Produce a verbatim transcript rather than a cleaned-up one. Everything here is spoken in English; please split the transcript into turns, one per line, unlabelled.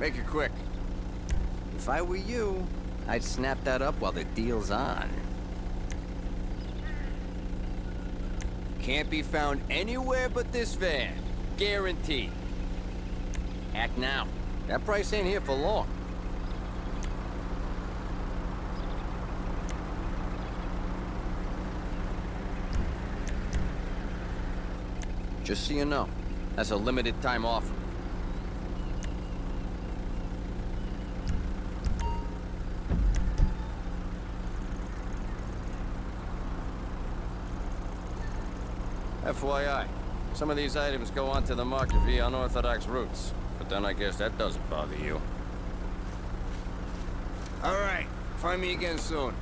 Make it quick. If I were you, I'd snap that up while the deal's on. Can't be found anywhere but this van. Guaranteed. Act now. That price ain't here for long. Just so you know, that's a limited time offer. F Y I, some of these items go onto the market via unorthodox routes, but then I guess that doesn't bother you. All right, find me again soon.